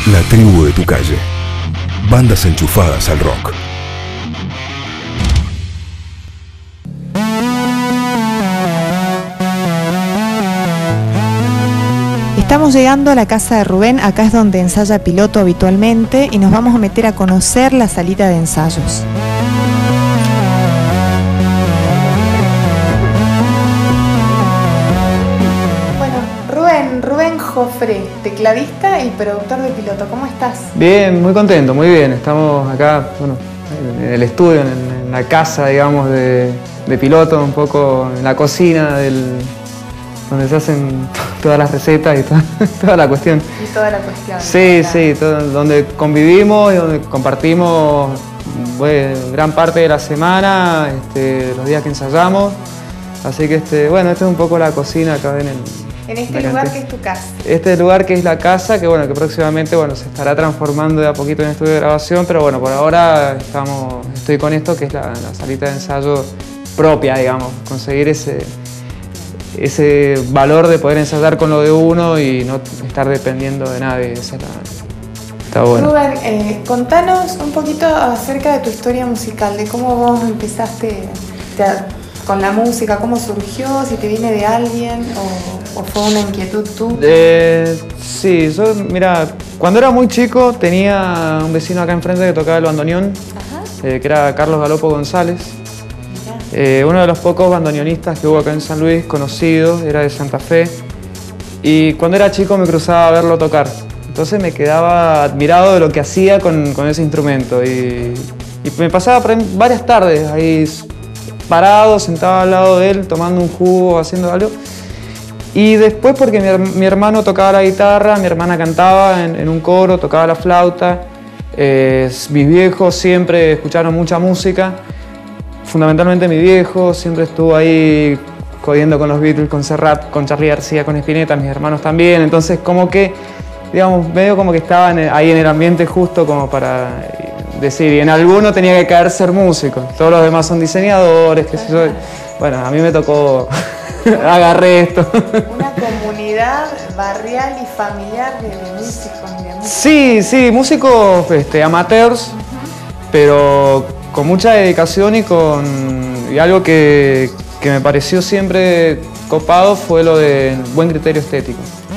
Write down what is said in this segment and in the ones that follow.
La tribu de tu calle. Bandas enchufadas al rock. Estamos llegando a la casa de Rubén, acá es donde ensaya Piloto habitualmente y nos vamos a meter a conocer la salita de ensayos. Bueno, Rubén Jofré, tecladista y productor de Piloto, ¿cómo estás? Bien, muy contento, muy bien. Estamos acá, bueno, en el estudio, en la casa, digamos, de Piloto, un poco en la cocina donde se hacen todas las recetas y toda la cuestión. Y toda la cuestión. Sí, sí, donde convivimos y donde compartimos gran parte de la semana, los días que ensayamos. Así que, bueno, esta es un poco la cocina acá en este lugar que es tu casa. Este lugar que es la casa, que bueno, que próximamente se estará transformando de a poquito en estudio de grabación, pero bueno, por ahora estoy con esto que es la salita de ensayo propia, digamos, conseguir ese valor de poder ensayar con lo de uno y no estar dependiendo de nadie. Está bueno. Rubén, contanos un poquito acerca de tu historia musical, de cómo vos empezaste con la música, cómo surgió, si te viene de alguien o fue una inquietud tú. Sí, yo, mira, cuando era muy chico tenía un vecino acá enfrente que tocaba el bandoneón, que era Carlos Galopo González. Uno de los pocos bandoneonistas que hubo acá en San Luis, conocido, era de Santa Fe. Y cuando era chico me cruzaba a verlo tocar. Entonces me quedaba admirado de lo que hacía con ese instrumento. Y me pasaba varias tardes ahí parado, sentado al lado de él, tomando un jugo, haciendo algo. Y después porque mi hermano tocaba la guitarra, mi hermana cantaba en un coro, tocaba la flauta. Mis viejos siempre escucharon mucha música. Fundamentalmente mi viejo siempre estuvo ahí jodiendo con los Beatles, con Serrat, con Charly García, con Spinetta, mis hermanos también. Entonces como que, digamos, medio como que estaban ahí en el ambiente justo como para decir, y en alguno tenía que caer ser músico. Todos los demás son diseñadores, qué sé yo. Bueno, a mí me tocó, agarré esto. Una comunidad barrial y familiar de músicos. Sí, músicos amateurs, pero con mucha dedicación y algo que me pareció siempre copado fue lo del buen criterio estético.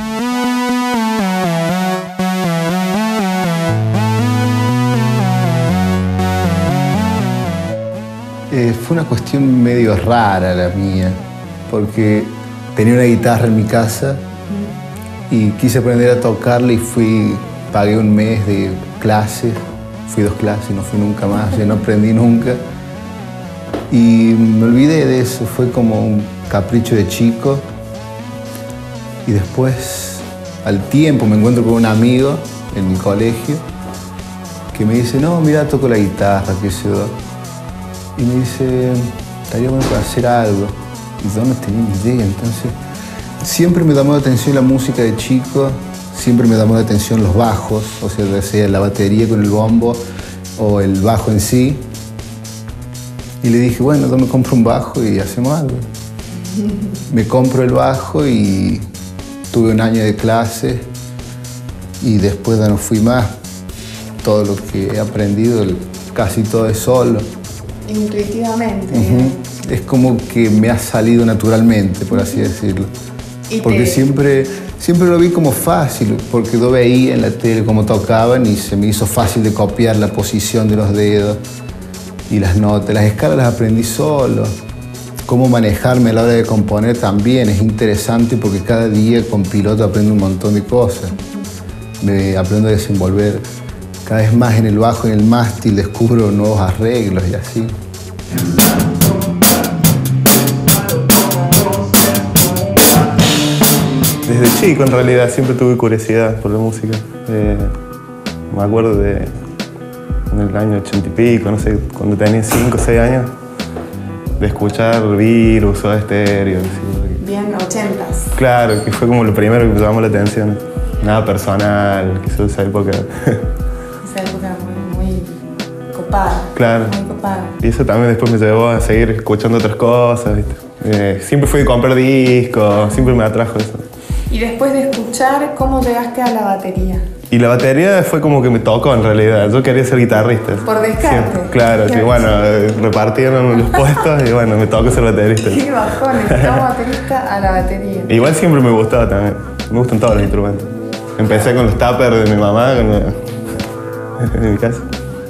Fue una cuestión medio rara la mía, porque tenía una guitarra en mi casa y quise aprender a tocarla y pagué un mes de clases. Fui 2 clases y no fui nunca más, ya no aprendí nunca. Y me olvidé de eso, fue como un capricho de chico. Y después, al tiempo, me encuentro con un amigo en mi colegio que me dice, no, mira, toco la guitarra, qué sé yo. Y me dice, estaría bueno para hacer algo. Y yo no tenía ni idea, entonces siempre me llamó la atención la música de chico. Siempre me llamó la atención los bajos, o sea, ya sea la batería con el bombo o el bajo en sí. Y le dije, bueno, yo me compro un bajo y hacemos algo. Me compro el bajo y tuve un año de clase y después ya no fui más. Todo lo que he aprendido, casi todo es solo. Intuitivamente. Es como que me ha salido naturalmente, por así decirlo. Porque siempre lo vi como fácil, porque yo veía en la tele cómo tocaban y se me hizo fácil de copiar la posición de los dedos y las notas. Las escalas las aprendí solo. Cómo manejarme a la hora de componer también es interesante porque cada día con Piloto aprendo un montón de cosas. Me aprendo a desenvolver cada vez más en el bajo, en el mástil, descubro nuevos arreglos y así. Desde chico, en realidad, siempre tuve curiosidad por la música. Me acuerdo en el año 80 y pico, no sé, cuando tenía 5 o 6 años, de escuchar Virus, Soda Stereo. Bien, 80s. Claro, que fue como lo primero que me llamó la atención. Nada personal, que fue esa época. Esa época muy copada. Claro. Muy copada. Y eso también después me llevó a seguir escuchando otras cosas, ¿viste? Siempre fui a comprar discos, siempre me atrajo eso. Y después de escuchar, ¿cómo llegaste a la batería? Y la batería fue como que me tocó en realidad. Yo quería ser guitarrista. Por descarte. Claro, que bueno, repartieron los puestos y bueno, me tocó ser baterista. Qué bajón, necesitamos baterista a la batería. Igual siempre me gustaba también. Me gustan todos los instrumentos. Empecé con los tuppers de mi mamá, en mi casa.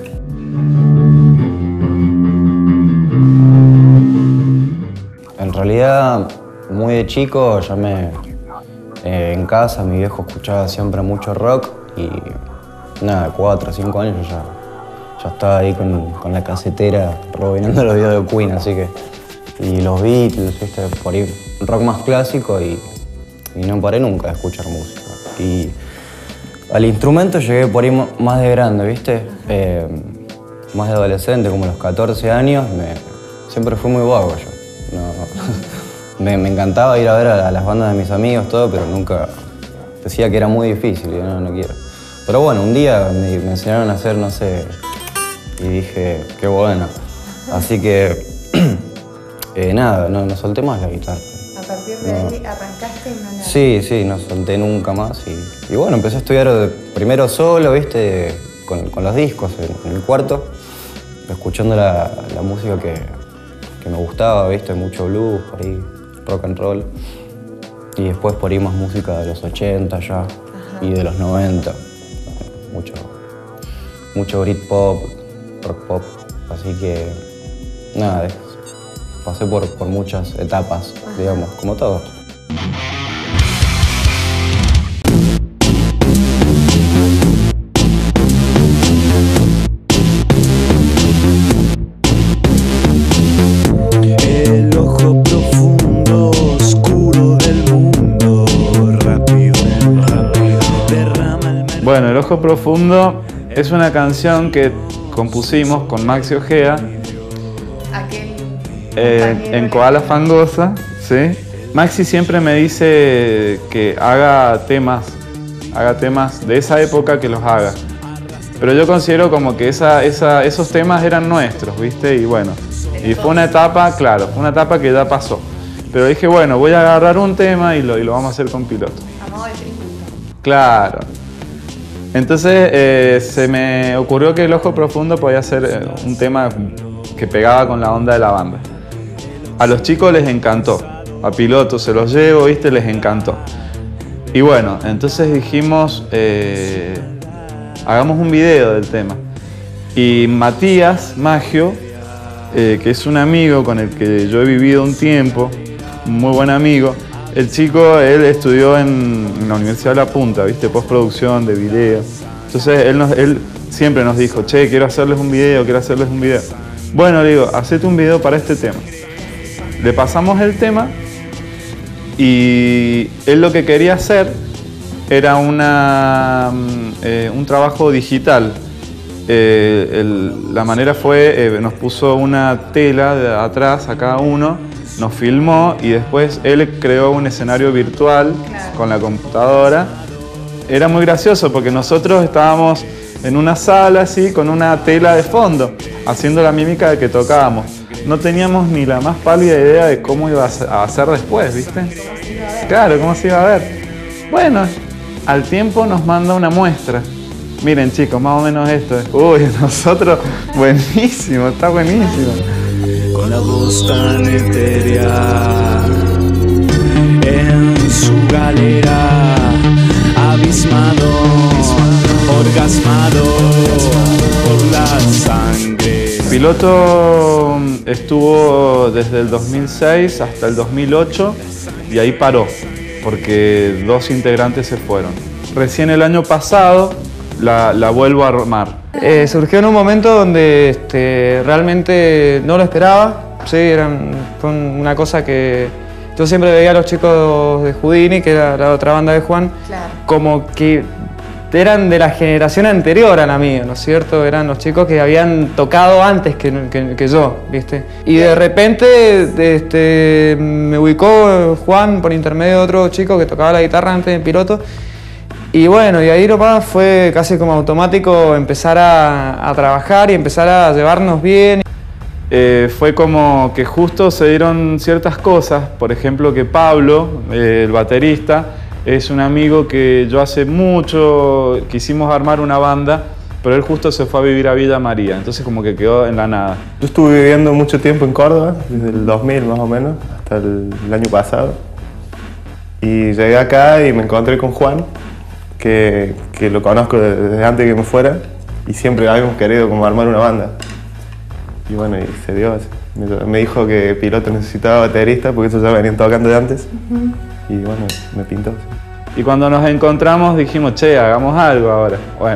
En realidad, muy de chico, en casa mi viejo escuchaba siempre mucho rock y nada, 4 o 5 años yo ya estaba ahí con la casetera rebobinando los videos de Queen, así que... Y los Beatles, ¿viste? Por ahí rock más clásico y no paré nunca de escuchar música. Y al instrumento llegué por ahí más de grande, ¿viste? Más de adolescente, como a los 14 años, siempre fui muy vago yo. Me encantaba ir a ver a las bandas de mis amigos, todo, pero nunca decía que era muy difícil y no quiero. Pero bueno, un día me enseñaron a hacer, no sé, y dije, qué bueno. Así que, nada, no solté más la guitarra. A partir de ahí arrancaste y no la... Sí, no solté nunca más. Y bueno, empecé a estudiar primero solo, ¿viste? Con los discos en el cuarto, escuchando la música que me gustaba, ¿viste? Mucho blues, por ahí, rock and roll. Y después por ahí más música de los 80 ya. Ajá. Y de los 90. Mucho Britpop, rock pop. Así que, nada, pasé por muchas etapas, digamos, como todos. Bueno, El Ojo Profundo es una canción que compusimos con Maxi Ojea en Koala Fangosa, ¿sí? Maxi siempre me dice que haga temas de esa época, que los haga. Pero yo considero como que esos temas eran nuestros, ¿viste? Y bueno, y fue una etapa, claro, fue una etapa que ya pasó. Pero dije, bueno, voy a agarrar un tema y lo vamos a hacer con Piloto. A modo de tributo. Claro. Entonces se me ocurrió que El Ojo Profundo podía ser un tema que pegaba con la onda de la banda. A los chicos les encantó, a Piloto se los llevo, ¿viste? Les encantó. Y bueno, entonces dijimos, hagamos un video del tema. Y Matías Maggio, que es un amigo con el que yo he vivido un tiempo, un muy buen amigo, el chico, él estudió en la Universidad de La Punta, ¿viste? Postproducción de video. Entonces él siempre nos dijo, che, quiero hacerles un video. Bueno, le digo, hacete un video para este tema. Le pasamos el tema y él lo que quería hacer era un trabajo digital. La manera fue, nos puso una tela de atrás a cada uno, nos filmó y después él creó un escenario virtual con la computadora. Era muy gracioso porque nosotros estábamos en una sala así con una tela de fondo, haciendo la mímica de que tocábamos. No teníamos ni la más pálida idea de cómo iba a ser después, ¿viste? Claro, cómo se iba a ver. Bueno, al tiempo nos manda una muestra. Miren chicos, más o menos esto. Uy, nosotros, buenísimo, está buenísimo. Con la voz tan etérea en su galera, abismado, orgasmado por la sangre. Piloto estuvo desde el 2006 hasta el 2008 y ahí paró, porque 2 integrantes se fueron. Recién el año pasado la vuelvo a armar. Surgió en un momento donde realmente no lo esperaba. Sí, fue una cosa que yo siempre veía a los chicos de Houdini, que era la otra banda de Juan, claro, como que eran de la generación anterior a la mía, ¿no es cierto? Eran los chicos que habían tocado antes que yo, ¿viste? Y de repente me ubicó Juan por intermedio de otro chico que tocaba la guitarra antes de Piloto. Y bueno, y ahí nomás fue casi como automático empezar a trabajar y empezar a llevarnos bien. Fue como que justo se dieron ciertas cosas, por ejemplo que Pablo, el baterista, es un amigo que yo hace mucho quisimos armar una banda, pero él justo se fue a vivir a Villa María, entonces como que quedó en la nada. Yo estuve viviendo mucho tiempo en Córdoba, desde el 2000 más o menos, hasta el año pasado. Y llegué acá y me encontré con Juan, que lo conozco desde antes que me fuera, y siempre habíamos querido como armar una banda. Y bueno, y se dio así. Me dijo que Piloto necesitaba baterista, porque eso ya venían tocando de antes. Y bueno, me pintó. Y cuando nos encontramos dijimos, che, hagamos algo ahora. Bueno,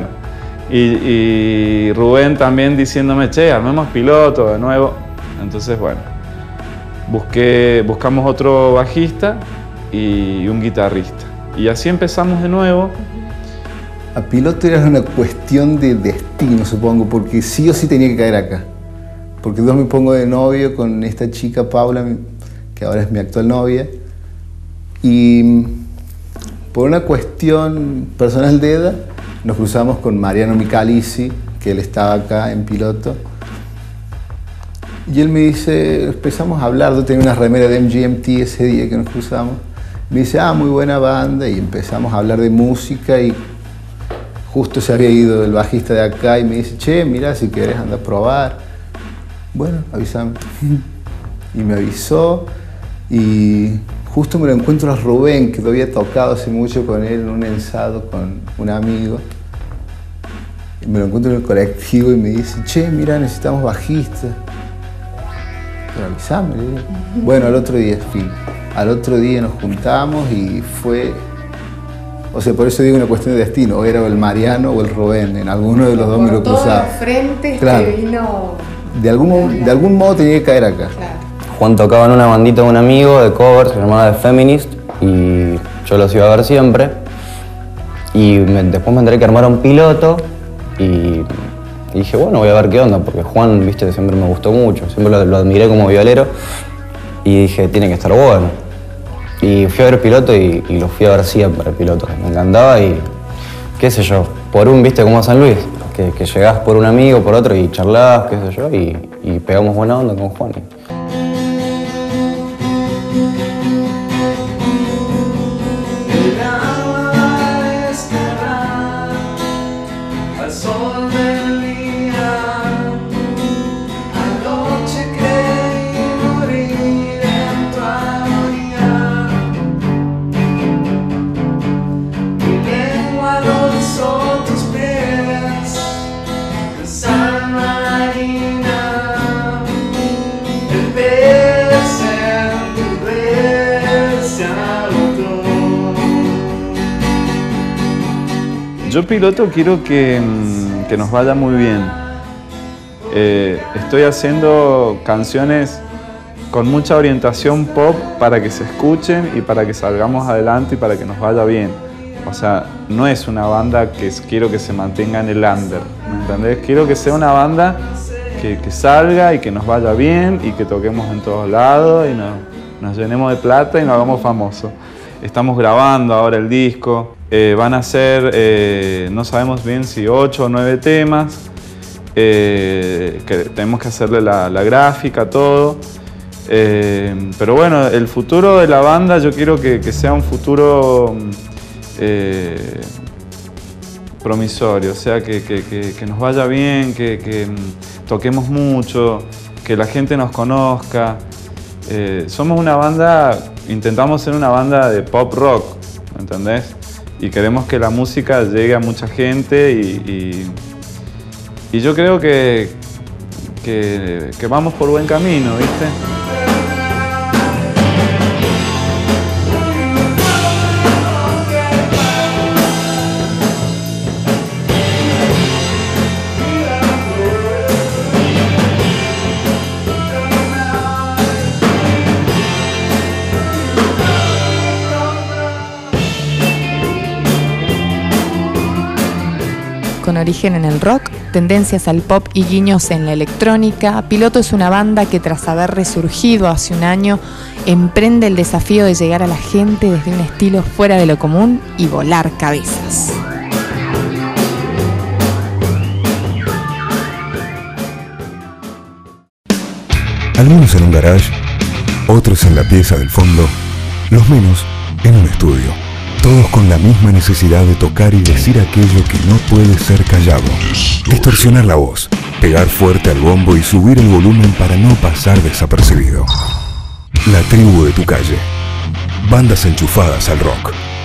y Rubén también diciéndome, che, armemos Piloto de nuevo. Entonces, bueno, buscamos otro bajista y un guitarrista. Y así empezamos de nuevo. A Piloto era una cuestión de destino, supongo, porque sí o sí tenía que caer acá. Porque yo me pongo de novio con esta chica, Paula, que ahora es mi actual novia. Y por una cuestión personal de edad, nos cruzamos con Mariano Micalisi, que él estaba acá en Piloto. Y él me dice, empezamos a hablar, yo tenía una remera de MGMT ese día que nos cruzamos. Me dice, muy buena banda, y empezamos a hablar de música, y justo se había ido el bajista de acá y me dice, che, mira, si querés anda a probar. Bueno, avísame. Y me avisó, y justo me lo encuentro a Rubén, que lo había tocado hace mucho con él en un ensado con un amigo. Y me lo encuentro en el colectivo y me dice, che, mira, necesitamos bajista. Pero avísame, le digo. Bueno, al otro día, fin. Al otro día nos juntamos y fue... O sea, por eso digo una cuestión de destino. O era el Mariano o el Rubén. En alguno de los dos me lo cruzaba. Por todos los frentes claro. que vino... De algún modo tenía que caer acá. Claro. Juan tocaba en una bandita de un amigo de covers, se llamaba The Feminist, y yo los iba a ver siempre. Y después me enteré que armaron Piloto, y dije, bueno, voy a ver qué onda, porque Juan, viste, siempre me gustó mucho, siempre lo admiré como violero, y dije, tiene que estar bueno. Y fui a ver Piloto y lo fui a ver siempre, Piloto. Me encantaba y, qué sé yo, por un, viste, como San Luis, que llegás por un amigo, por otro y charlás, qué sé yo, y pegamos buena onda con Juan. Yo Piloto quiero que nos vaya muy bien. Estoy haciendo canciones con mucha orientación pop para que se escuchen y para que salgamos adelante y para que nos vaya bien. O sea, no es una banda que quiero que se mantenga en el under, ¿me entendés? Quiero que sea una banda que salga y que nos vaya bien y que toquemos en todos lados y nos llenemos de plata y nos hagamos famosos. Estamos grabando ahora el disco. Van a ser, no sabemos bien si 8 o 9 temas, que tenemos que hacerle la gráfica, todo. Pero bueno, el futuro de la banda yo quiero que sea un futuro promisorio, o sea, que nos vaya bien, que toquemos mucho, que la gente nos conozca. Somos una banda, intentamos ser una banda de pop rock, ¿me entendés? Y queremos que la música llegue a mucha gente y yo creo que vamos por buen camino, ¿viste? Con origen en el rock, tendencias al pop y guiños en la electrónica, Piloto es una banda que tras haber resurgido hace un año, emprende el desafío de llegar a la gente desde un estilo fuera de lo común y volar cabezas. Algunos en un garage, otros en la pieza del fondo, los menos en un estudio. Todos con la misma necesidad de tocar y decir aquello que no puede ser callado. Distorsionar la voz, pegar fuerte al bombo y subir el volumen para no pasar desapercibido. La tribu de tu calle. Bandas enchufadas al rock.